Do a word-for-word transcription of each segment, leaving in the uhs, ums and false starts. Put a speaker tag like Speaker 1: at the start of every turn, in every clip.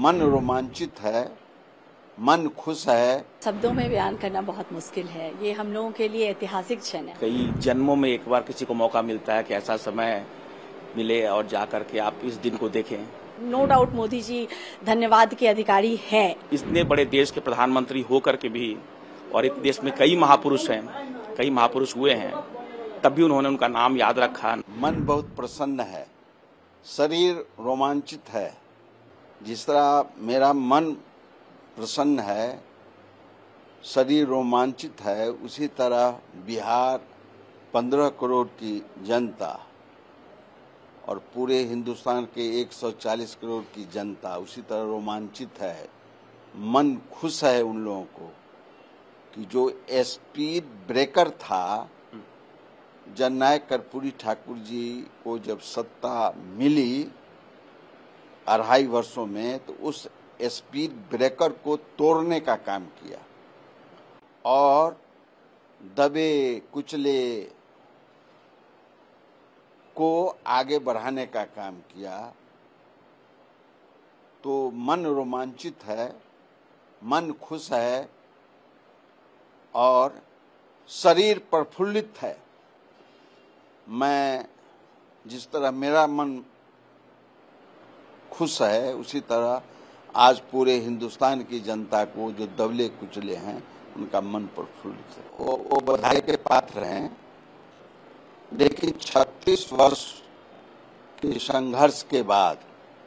Speaker 1: मन रोमांचित है, मन खुश है।
Speaker 2: शब्दों में बयान करना बहुत मुश्किल है। ये हम लोगों के लिए ऐतिहासिक क्षण है।
Speaker 3: कई जन्मों में एक बार किसी को मौका मिलता है कि ऐसा समय मिले और जाकर के आप इस दिन को देखें।
Speaker 2: नो डाउट मोदी जी धन्यवाद के अधिकारी हैं।
Speaker 3: इतने बड़े देश के प्रधानमंत्री होकर के भी, और इस देश में कई महापुरुष हैं, कई महापुरुष हुए हैं, तब भी उन्होंने उनका नाम याद रखा।
Speaker 1: मन बहुत प्रसन्न है, शरीर रोमांचित है। जिस तरह मेरा मन प्रसन्न है, शरीर रोमांचित है, उसी तरह बिहार पंद्रह करोड़ की जनता और पूरे हिंदुस्तान के एक सौ चालीस करोड़ की जनता उसी तरह रोमांचित है। मन खुश है उन लोगों को कि जो स्पीड ब्रेकर था, जननायक कर्पूरी ठाकुर जी को जब सत्ता मिली अढ़ाई वर्षों में, तो उस स्पीड ब्रेकर को तोड़ने का काम किया और दबे कुचले को आगे बढ़ाने का काम किया। तो मन रोमांचित है, मन खुश है और शरीर प्रफुल्लित है। मैं जिस तरह मेरा मन खुश है, उसी तरह आज पूरे हिंदुस्तान की जनता को जो दबले कुचले हैं उनका मन प्रफुल्लित है। वो, वो बधाई के पात्र हैं। लेकिन छत्तीस वर्ष के संघर्ष के बाद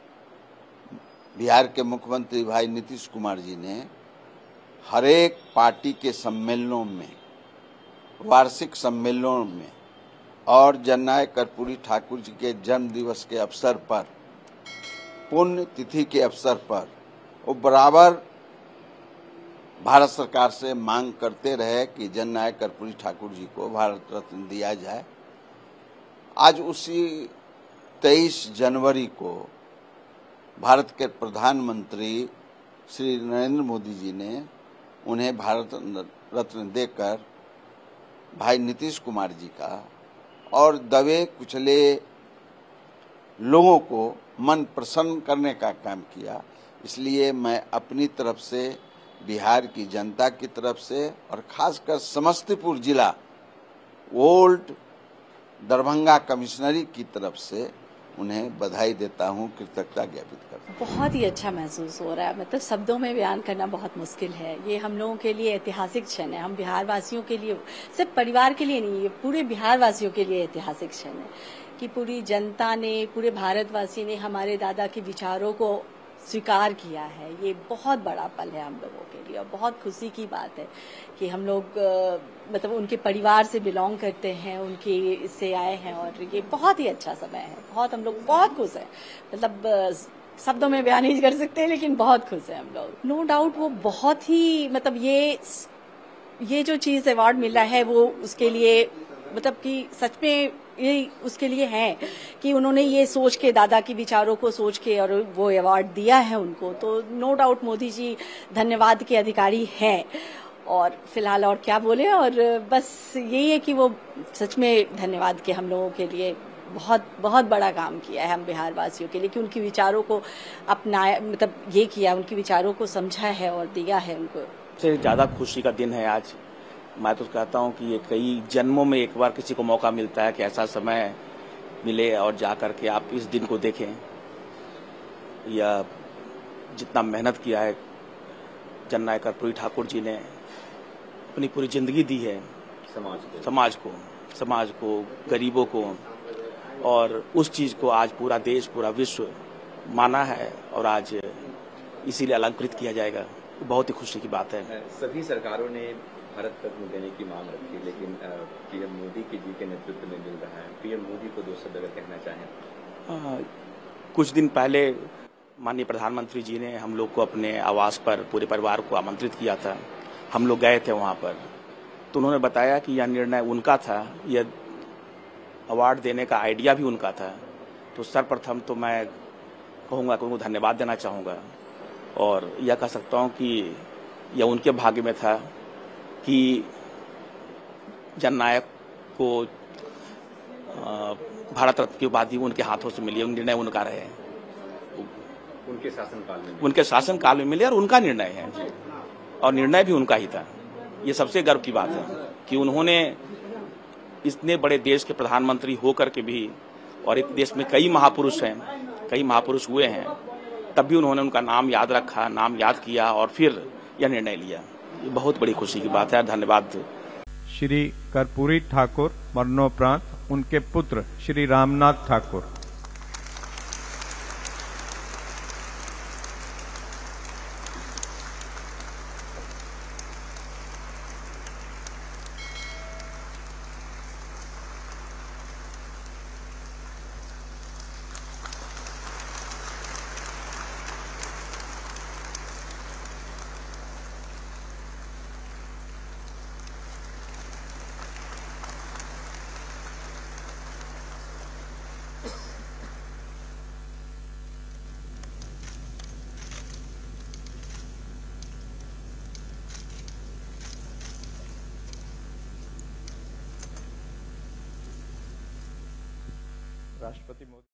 Speaker 1: बिहार के मुख्यमंत्री भाई नीतीश कुमार जी ने हरेक पार्टी के सम्मेलनों में, वार्षिक सम्मेलनों में और जननायक कर्पूरी ठाकुर जी के जन्म दिवस के अवसर पर, पुण्य तिथि के अवसर पर, वो बराबर भारत सरकार से मांग करते रहे कि जननायक कर्पूरी ठाकुर जी को भारत रत्न दिया जाए। आज उसी तेईस जनवरी को भारत के प्रधानमंत्री श्री नरेंद्र मोदी जी ने उन्हें भारत रत्न देकर भाई नीतीश कुमार जी का और दबे कुचले लोगों को मन प्रसन्न करने का काम किया। इसलिए मैं अपनी तरफ से, बिहार की जनता की तरफ से और खासकर समस्तीपुर जिला ओल्ड दरभंगा कमिश्नरी की तरफ से उन्हें बधाई देता हूं, कृतज्ञता ज्ञापित करता हूं।
Speaker 2: बहुत ही अच्छा महसूस हो रहा है। मतलब शब्दों में बयान करना बहुत मुश्किल है। ये हम लोगों के लिए ऐतिहासिक क्षण है। हम बिहार वासियों के लिए, सिर्फ परिवार के लिए नहीं, ये पूरे बिहार वासियों के लिए ऐतिहासिक क्षण है कि पूरी जनता ने, पूरे भारतवासी ने हमारे दादा के विचारों को स्वीकार किया है। ये बहुत बड़ा पल है हम लोगों के लिए और बहुत खुशी की बात है कि हम लोग मतलब उनके परिवार से बिलोंग करते हैं, उनके इससे आए हैं और ये बहुत ही अच्छा समय है। बहुत हम लोग बहुत खुश हैं। मतलब शब्दों में बयान नहीं कर सकते, लेकिन बहुत खुश हैं हम लोग। नो डाउट वो बहुत ही, मतलब ये ये जो चीज अवार्ड मिला है वो उसके लिए, मतलब कि सच में ये उसके लिए है कि उन्होंने ये सोच के, दादा के विचारों को सोच के और वो अवार्ड दिया है उनको। तो नो डाउट मोदी जी धन्यवाद के अधिकारी हैं। और फिलहाल और क्या बोले, और बस यही है कि वो सच में धन्यवाद के हम लोगों के लिए बहुत बहुत बड़ा काम किया है हम बिहार वासियों के लिए, कि उनके विचारों को अपनाया, मतलब ये किया, उनके विचारों को समझा है और दिया है उनको।
Speaker 3: सबसे ज्यादा खुशी का दिन है आज। मैं तो कहता हूं कि ये कई जन्मों में एक बार किसी को मौका मिलता है कि ऐसा समय मिले और जाकर के आप इस दिन को देखें। या जितना मेहनत किया है जननायक कर्पूरी ठाकुर जी ने, अपनी पूरी जिंदगी दी है समाज को समाज को समाज को गरीबों को, और उस चीज को आज पूरा देश, पूरा विश्व माना है और आज इसीलिए अलंकृत किया जाएगा। बहुत ही खुशी की बात है।
Speaker 4: सभी सरकारों ने भारत रत्न देने की मांग रखी, लेकिन पीएम मोदी के जी के नेतृत्व में मिल रहा है। पीएम मोदी को दो शब्द अगर कहना चाहें।
Speaker 3: कुछ दिन पहले माननीय प्रधानमंत्री जी ने हम लोग को अपने आवास पर, पूरे परिवार को आमंत्रित किया था। हम लोग गए थे वहां पर, तो उन्होंने बताया कि यह निर्णय उनका था, यह अवार्ड देने का आइडिया भी उनका था। तो सर्वप्रथम तो मैं कहूँगा कि उनको धन्यवाद देना चाहूँगा और यह कह सकता हूँ कि यह उनके भाग्य में था कि जननायक को भारत रत्न की उपाधि उनके हाथों से मिली, निर्णय उनका रहे।
Speaker 4: उनके शासनकाल में
Speaker 3: उनके शासनकाल में मिले और उनका निर्णय है, और निर्णय भी उनका ही था। ये सबसे गर्व की बात है कि उन्होंने इतने बड़े देश के प्रधानमंत्री होकर के भी, और एक देश में कई महापुरुष हैं, कई महापुरुष हुए हैं, तब भी उन्होंने उनका नाम याद रखा, नाम याद किया और फिर यह निर्णय लिया। ये बहुत बड़ी खुशी की बात है। धन्यवाद।
Speaker 5: श्री कर्पूरी ठाकुर मरणोपरांत उनके पुत्र श्री रामनाथ ठाकुर। राष्ट्रपति मोदी